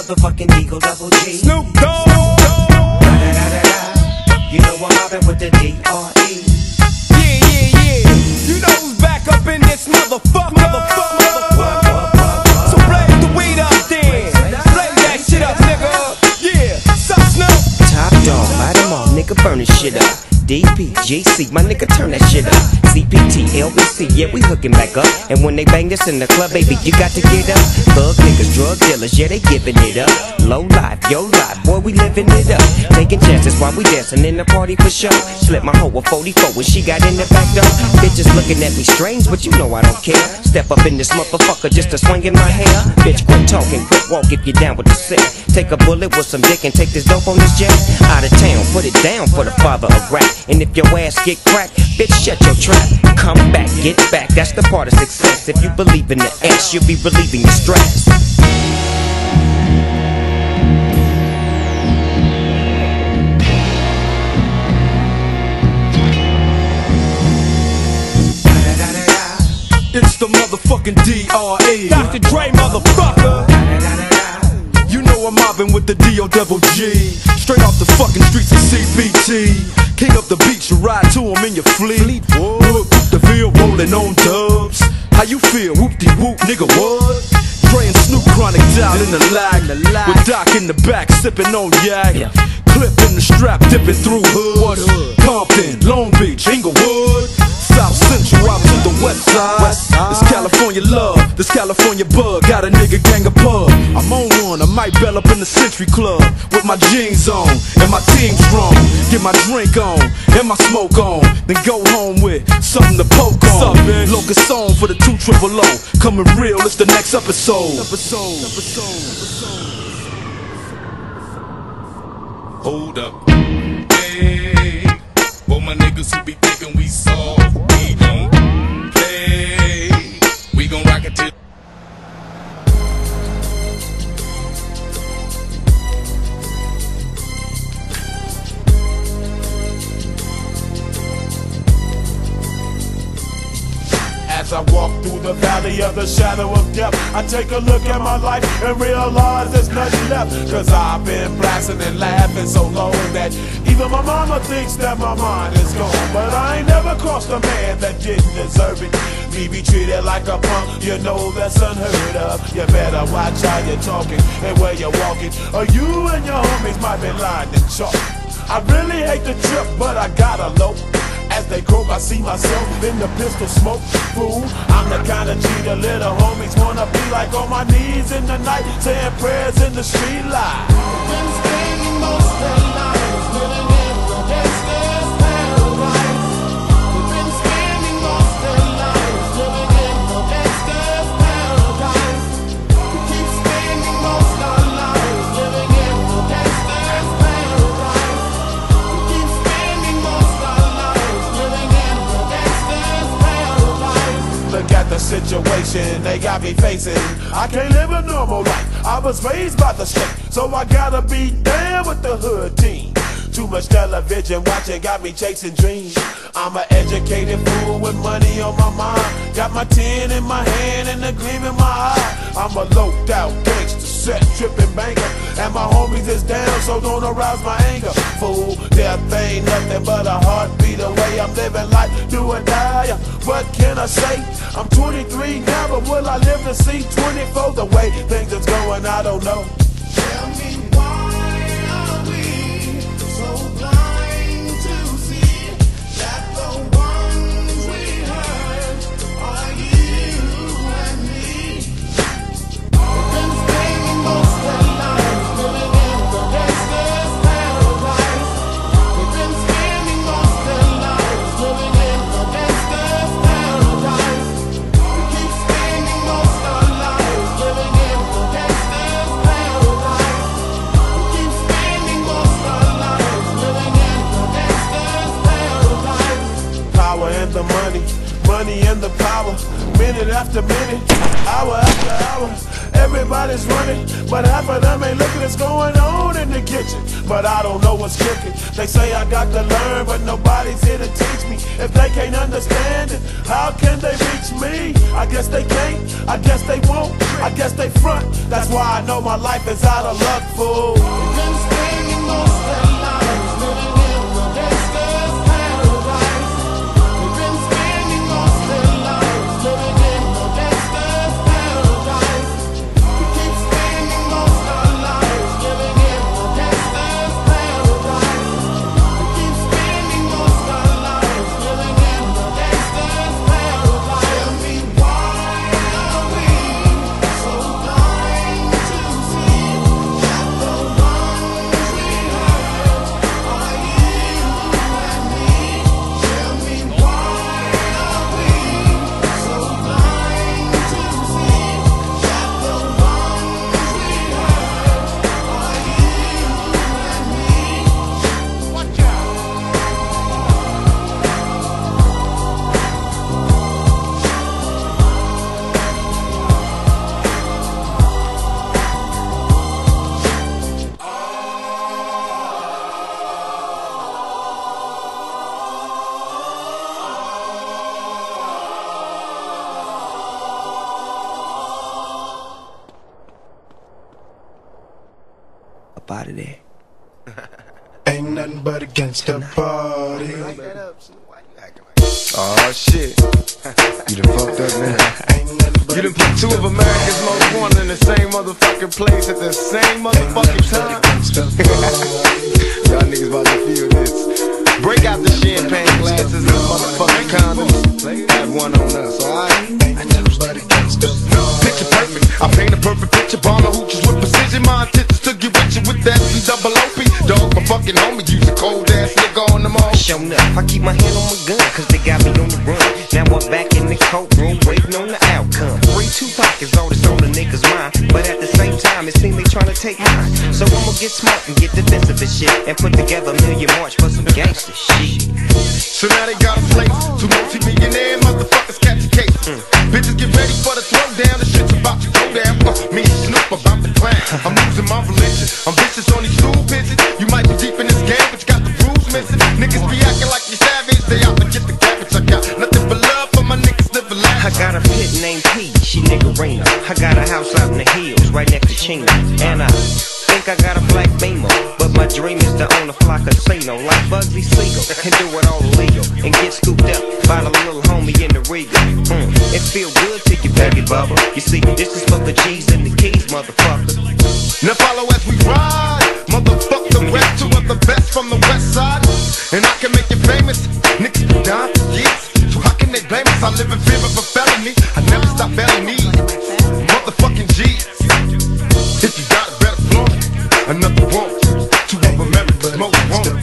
motherfucking Eagle Double G. Snoop Dogg. You know I'm mobbing with the D.R.E. Yeah. You know who's back up in this motherfucker. So blaze the weed up then. Blaze that shit up, nigga. Yeah, sup Snoop? Top dog, light 'em all, nigga, burn this shit up. DPGC, my nigga, turn that shit up. CPT, LBC, yeah, we hooking back up. And when they bang this in the club, baby, you got to get up. Thug niggas, drug dealers, yeah, they giving it up. Low life, yo life, boy, we living it up. Taking chances while we dancing in the party for sure. Slip my hoe a 44 when she got in the back door. Bitches looking at me strange, but you know I don't care. Step up in this motherfucker just to swing in my hair. Bitch, quit talking, quit walk if you down with the sick. Take a bullet with some dick and take this dope on this jet. Out of town, put it down for the father of rap. And if your ass get cracked, bitch, shut your trap. Come back, get back, that's the part of success. If you believe in the ass, you'll be relieving your stress. It's the motherfucking D.R.E. Dr. Dre, motherfucker. You know I'm mobbing with the D.O.G. Straight off the fucking streets of CPT. King up the beach, you ride to him in your fleet. Look, the Ville rolling on dubs. How you feel? Whoop-de-whoop, nigga, what? Dre and Snoop Chronic down in the lag. With Doc in the back, sipping on yak. Clip in the strap, dipping through hood. Compton, Long Beach, Inglewood. South Central out to the west side. This California love, this California bug. Got a nigga gang of pub. I'm on one, I might bell up in the Century Club with my jeans on and my team strong. Get my drink on and my smoke on, then go home with something to poke on. Locust song for the 200. Coming real, it's the next episode. Hold up, hey, for my niggas who be thinking we soft, we don't play. We gon' rock it till as I walk through the valley of the shadow of death. I take a look at my life and realize there's nothing left. Cause I've been blasting and laughing so long that even my mama thinks that my mind is gone. But I ain't never crossed a man that didn't deserve it. Me be treated like a punk, you know that's unheard of. You better watch how you're talking and where you're walking, or you and your homies might be lying to chalk. I really hate the trip, but I gotta low. As they croak, I see myself in the pistol smoke. Fool, I'm the kind of G the little homies wanna be like, on my knees in the night, saying prayers in the street light. Been spending most of their lives living in the gangster's paradise. We've been spending most of their lives living in the gangster's paradise. We keep spending most of our lives living in the gangster's paradise. We keep spending most of our lives living in the gangster's paradise. Look at the situation they got me facing. I can't live a normal life. I was raised by the state, so I gotta be down with the hood team. Too much television watching got me chasing dreams. I'm an educated fool with money on my mind. Got my tin in my hand and a gleam in my eye. I'm a loped out gangster, set tripping banker, and my homies is down, so don't arouse my anger. Fool, death ain't nothing but a heartbeat away. I'm living life, do or die. What can I say? I'm 23 now, but will I live to see 24? The way things is going, I don't know. Tell me why are we so blind to see that the ones we hurt are you and me? We've been spending most of our lives living in the gangster's paradise. We've been spending most of our lives living in the gangster's paradise. We keep spending most of our lives living in the gangster's paradise. We keep spending most of our lives living in the gangster's paradise. Power and the money, money and the power. Minute after minute, hour after hour. everybody's running, but half of them ain't looking what's going on in the kitchen. But I don't know what's cooking. They say I got to learn, but nobody's here to teach me. If they can't understand it, how can they reach me? I guess they can't, I guess they won't, I guess they front. That's why I know my life is out of luck, fool. We've been spending most of their lives living in the gangster's paradise. We've been spending most of their lives living in the gangster's paradise. We keep spending most of our lives living in the gangster's paradise. We keep spending most of our lives living in the gangster's paradise. Tell me why are we so blind to see that the ones we hurt are you and me? Tell me why are we so blind to see that the ones we hurt are you and me? Watch out. Up out of there. Ain't nothing but a gangsta party. Oh shit. You done fucked up now. You done put two of America's most wanted in the same motherfucking place at the same motherfucking time. Y'all niggas about to feel this. Break out the champagne glasses and the motherfucking condoms. Have one on us, alright? Picture perfect. I paint a perfect picture. Bomber hooches with precision. My intentions to get with you with that double OP. Dog, my fucking homie. Use a cold ass nigga on them all. Show enough, I keep my hand on my gun, cause they got me on the run. Now I'm back in the courtroom, waiting on the outcome. 3 Tupac is all that's on the niggas' mind, but at the same time, it seems they tryna take mine. So I'ma get smart and get defensive and shit, and put together a million march for some gangster shit. So now they got a place. 2 multi-millionaire motherfuckers catch a case. Bitches get ready for the throwdown. The shit's about to go down. Me and Snoop about to climb. I'm losing my religion. I'm vicious on these stool pigeons. You might be deep in this game, but you got the rules missing. Niggas be acting like you savage. They out to get the cabbage. I got nothing but love for my niggas living life. I got a pit named P, she niggerina. I got a house out in the hills, right next to Chino. And I think I got a black Beamer, but my dream is to own a fly casino like Bugsy Siegel and do it all illegal and get scooped up by the little homie in the Regal. It feel good to you, baby bubba. You see, this is for the G's and the keys, motherfucker. Now follow as we ride. Motherfuck the rest, 2 of the best from the west side. And I can make you famous. Niggas be down for years. So how can they blame us? I live in fear of a felony. I never stop belly knees. Motherfucking G's. If you got a better floor, another one. 2 of America's most wanted.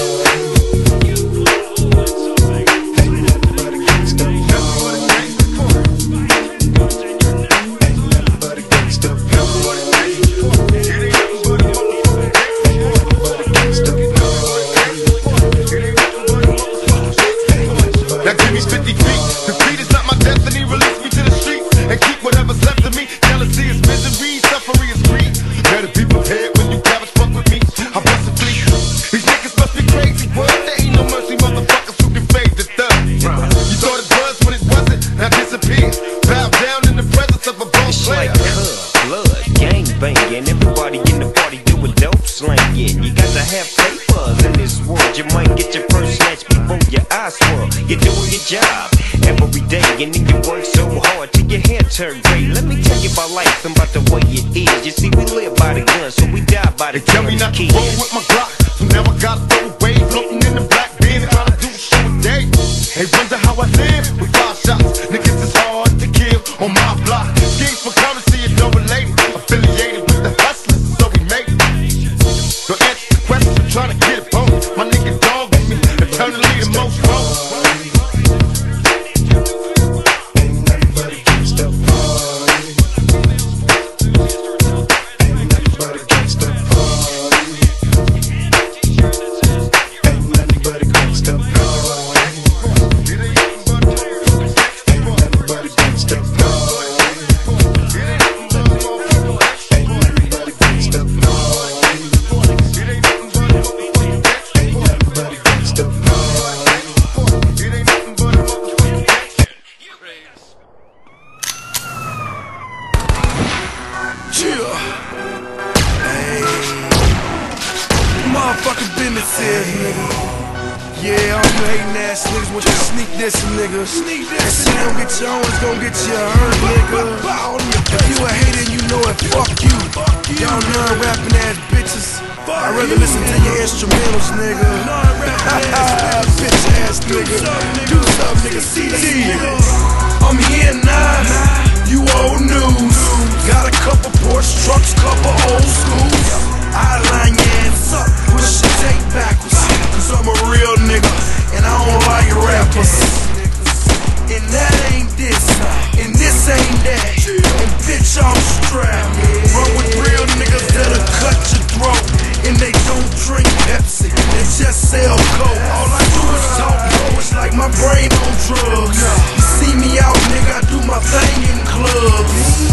Now give me 50 feet. Defeat is not my destiny. Release me to the streets and keep whatever's left of me. Jealousy is misery, suffering is greed. Better be prepared when you cabbage fuck with me. I bust a fleet. These niggas must be crazy. Word, there ain't no mercy, motherfuckers who can fade the thug. You thought it was when it wasn't. Now disappear. Bow down in the presence of a boss player. It's like blood, gang banging. Everybody in the party doing dope slanging. You got to have papers in this world. You might get your first snatch before your eyes swirl. You're doing your job every day, and then you work so hard till your hair turn gray. Let me tell you about life and about the way it is. You see, we live by the gun, so we die by the gun. Tell me not to roll with my Glock, so now I gotta throw away. Floating in the black bin, trying to do a show a day. They wonder how I live with 5 shots. Niggas is hard to kill on my block. Schemes for currency and no related. Affiliated with the hustlers, so we make it. Don't answer the question, I'm trying to get it home. My nigga dog with me, eternally the most wrong. motherfucking business is, nigga. Yeah, all you hating ass niggas want you to sneak this, nigga. That shit don't get you on, it's gon' get you hurt, nigga. If you a hater and you know it, fuck you. Y'all non-rapping ass bitches. I'd rather listen to your instrumentals, nigga. Bitch ass nigga. Do something, nigga. See that nigga. I'm here now. You old news. Got a couple Porsche trucks, couple old schools. I line your ass up, push your tape backwards. Cause I'm a real nigga, and I don't like rappers. And that ain't this, and this ain't that. And bitch, I'm strapped. Run with real niggas that'll cut your throat. And they don't drink Pepsi, they just sell Coke. All I do is talk, bro, it's like my brain on drugs. You see me out, nigga, I do my thing in clubs.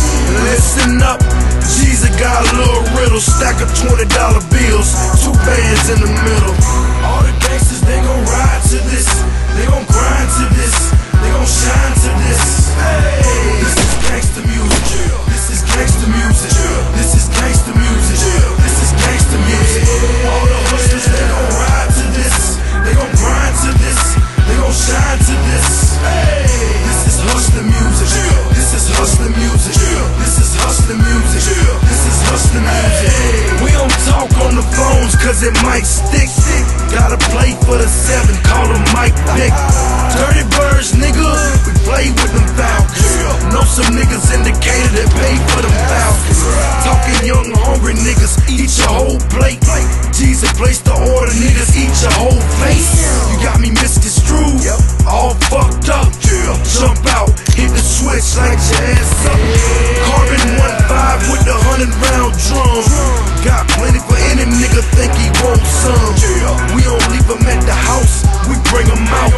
Listen up, Jesus got a little riddle. Stack of $20 bills, 2 bands in the middle. All the gangsters, they gon' ride to this. They gon' grind to this. They gon' shine to this. Hey, this is gangsta music. This is gangsta music. This is gangsta music. This is gangsta music. All the hustlers, they gon' ride to this. They gon' grind to this. They gon' shine to this. Hey, this is hustler music. This is hustler music. This is hustler music. This is hustler music. We don't talk on the phones cause it might stick. Gotta play for the 7, call him Mike Vick. Dirty birds, nigga, we play with them Falcons. Know some niggas indicated that pay for them Falcons. Talking young, hungry niggas, eat your whole plate. Jesus placed the order, niggas eat your whole face. You got me misconstrued, all fucked up. Jump out, hit the switch, light your ass up. Carbon 1.5 with the 100-round drum. Got plenty for any nigga think he wants some. We don't leave them at the house, we bring them out.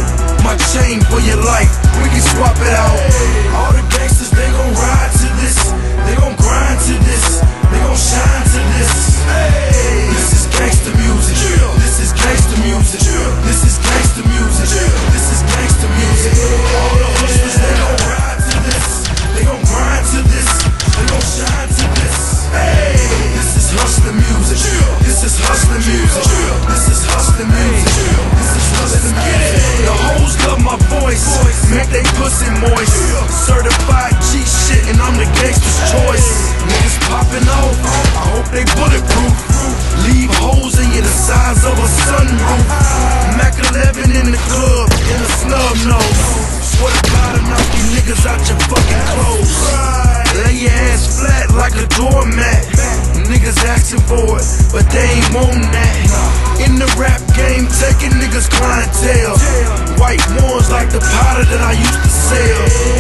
My chain for your life, we can swap it out. All the gangsters, they gon' ride to this. They gon' grind to this. They gon' shine to this. Hey, this is gangsta music. This is gangsta music. This is gangsta music. This is gangsta music. All the hustlers, they gon' ride to this. They gon' grind to this. They gon' shine to this. Hey, this is hustler music. This is hustler music. This is hustler music. This is hustler music. The hoes love my voice, make they pussy moist. Certified G shit, and I'm the gangster's choice. Niggas popping off, I hope they bulletproof. Leave holes in you the size of a sunroof. Mac 11 in the club, in a snub nose. Swear to God, I knock you niggas out your fucking clothes. Lay your ass flat like a doormat. Niggas asking for it, but they ain't wantin' that. In the rap game, taking niggas clientele. White ones like the powder that I used to sell.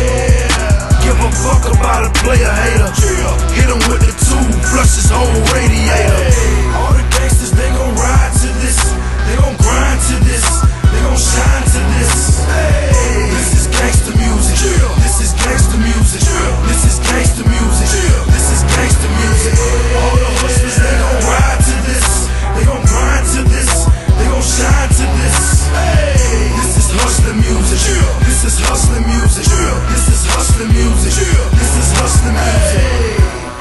Give a fuck about a player hater. Hit him with the 2, flush his whole radiator. All the gangsters, they gon' ride to this. They gon' grind to this. They gon' shine to this. Hey, this is gangsta music. This is gangsta music. This is gangsta music. This is gangsta music. All the hustlers, they gon' ride to this. They gon' grind to this. They gon' shine to this. Hey, this is hustler music. This is hustler music. This is hustler music. This is hustler music.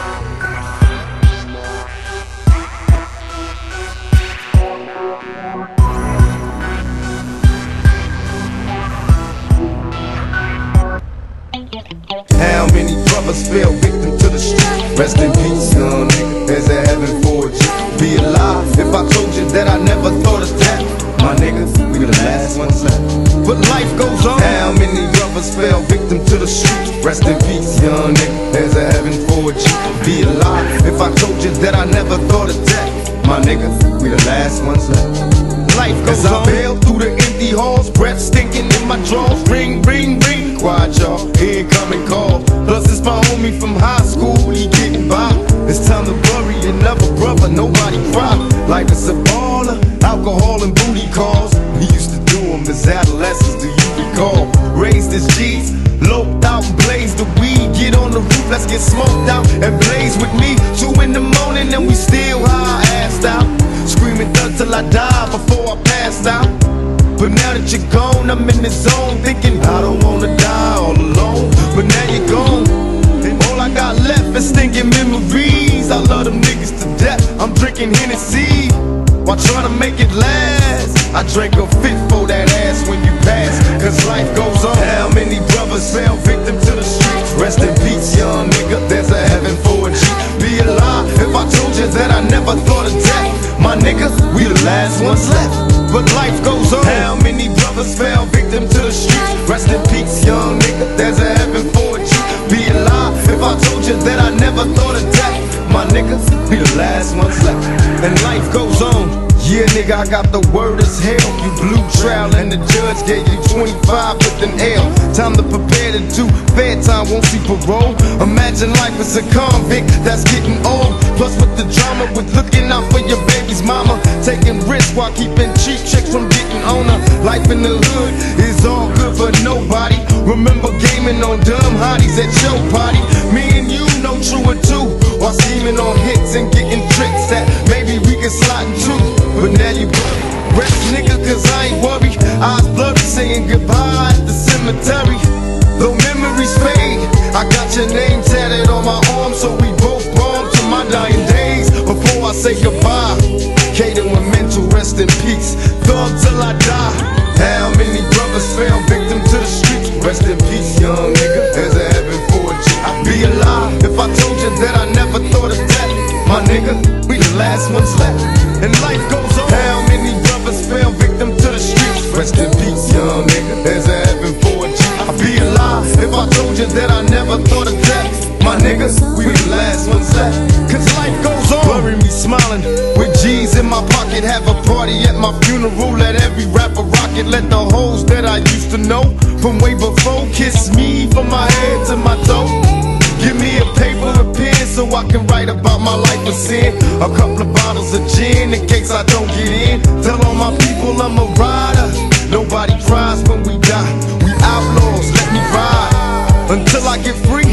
How many brothers fell victim to the street? Rest in peace, young nigga. There's a heaven for you. Be alive if I told you that I never thought of that. My niggas, we the last ones left. But life goes on. How many brothers fell victim to the street? Rest in peace, young nigga. There's a heaven for you. Be alive if I told you that I never thought of that. My niggas, we the last ones left. Life goes on. As I bail through the empty halls, breath stinking in my drawers. Ring, ring, ring. Quiet, y'all. Incoming call. Plus it's my homie from high school. He getting by. It's time to bury another brother. Nobody cry. Life is a baller. Alcohol and booty calls. We used to do them as adolescents. Do you recall? Raised as G's. Loped out and blazed the weed. Get on the roof. Let's get smoked out and blaze with me. 2 in the morning and we still high, assed out. Screaming thug till I die before I passed out. But now that you're gone, I'm in the zone, thinking I don't wanna die all alone. But now you're gone, and all I got left is stinking memories. I love them niggas to death, I'm drinking Hennessy. while trying to make it last. I drank a fifth for that ass when you pass, cause life goes on. How many brothers fell victim to the streets? Rest in peace, young nigga, there's a heaven for a G. Be a lie if I told you that I never thought of death. My nigga, we the last ones left, but life goes on. How many brothers fell victim to the streets? Rest in peace, young nigga, there's a heaven for a G. Be a lie if I told you that I never thought of death. My niggas, we the last ones left, and life goes on. Yeah, nigga, I got the word as hell. You blew trial and the judge gave you 25 with an L. Time to prepare to do fair time, won't see parole. Imagine life as a convict that's getting old. Plus with the drama, with looking out for your baby's mama, taking risks while keeping cheap chicks from getting on her. Life in the hood is all good for nobody. Remember gaming on dumb hotties at your party. Me and you know true or two, while scheming on hits and getting tricks that maybe we can slide into. But now you rest, nigga, cause I ain't worried. Eyes blurry, saying goodbye at the cemetery. Though memories fade, I got your name tatted on my arm, so we both born to my dying days. Before I say goodbye, Kaden with mental rest in peace. Thug till I die. How many brothers fell victim to the streets? Rest in peace, young nigga, there's a heaven for a G. I'd be a lie if I told you that I never thought of death. My nigga, we the last ones left, and life goes on. How many brothers fell victim to the streets? Rest in peace, young nigga, there's a heaven for a G. I'd be a lie if I told you that I never thought of death. My niggas, we the last ones left, cause life goes on. Bury me smiling with G's in my pocket. Have a party at my funeral, let every rapper rock it. Let the hoes that I used to know from way before kiss me from my head to my toe. Give me a paper and pen so I can write about my life of sin. A couple of bottles of gin in case I don't get in. Tell all my people I'm a rider. Nobody cries when we die. We outlaws, let me ride until I get free.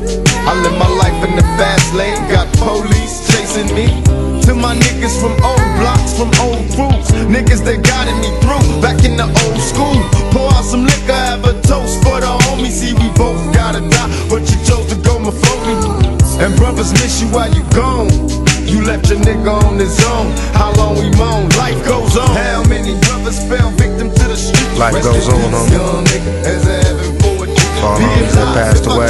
I live my life in the fast lane. Got police chasing me. To my niggas from old blocks, from old crews, niggas that guided me through back in the old school. Pour out some liquor, have a toast for the homies. See, we both gotta die, but you chose to go before me. And brothers miss you while you gone. You left your nigga on his own. How long we moan? Life goes on. How many brothers fell victim to the streets? Life goes on, all homies that passed away.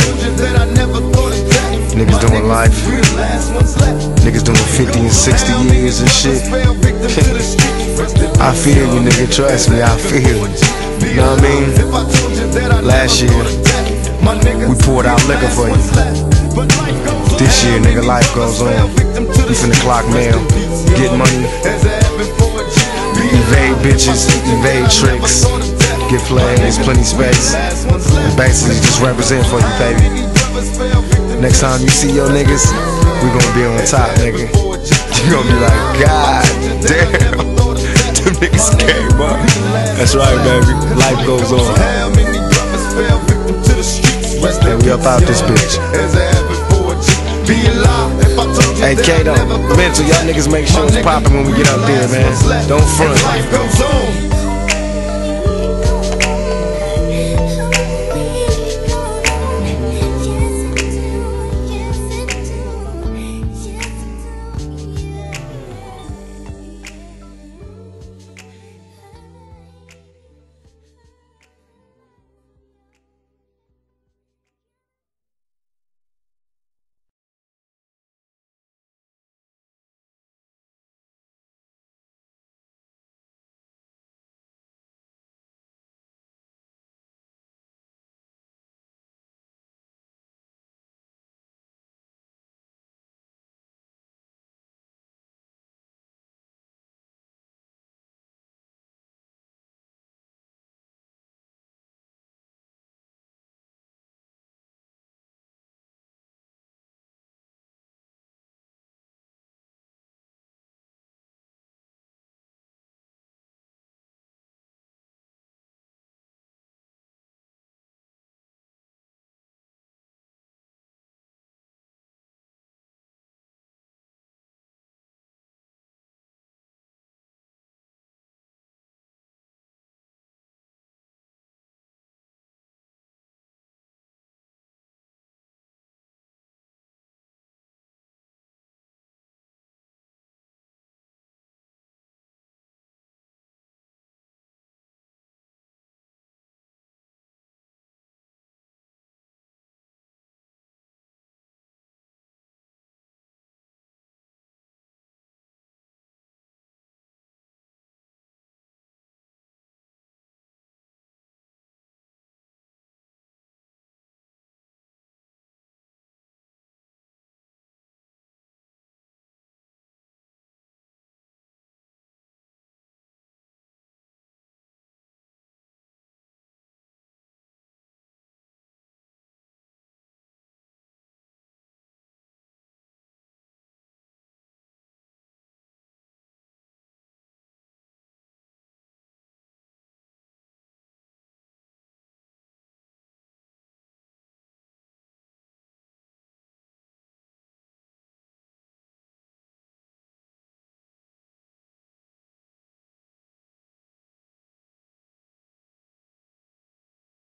Niggas doing life. Niggas doing 50 and 60 years and shit. I feel you, nigga, trust me, I feel you. You know what I mean? Last year, we poured out liquor for you. This year, nigga, life goes on. We finna clock mail, get money, evade bitches, evade tricks, get plays, plenty space, and basically just represent for you, baby. Next time you see your niggas, we gonna be on top, nigga. You gonna be like, God damn, them niggas came up. That's right, baby. Life goes on. And we up out this bitch. Hey, Kato, mental, y'all niggas make sure it's poppin' when we get up there, man. Don't front.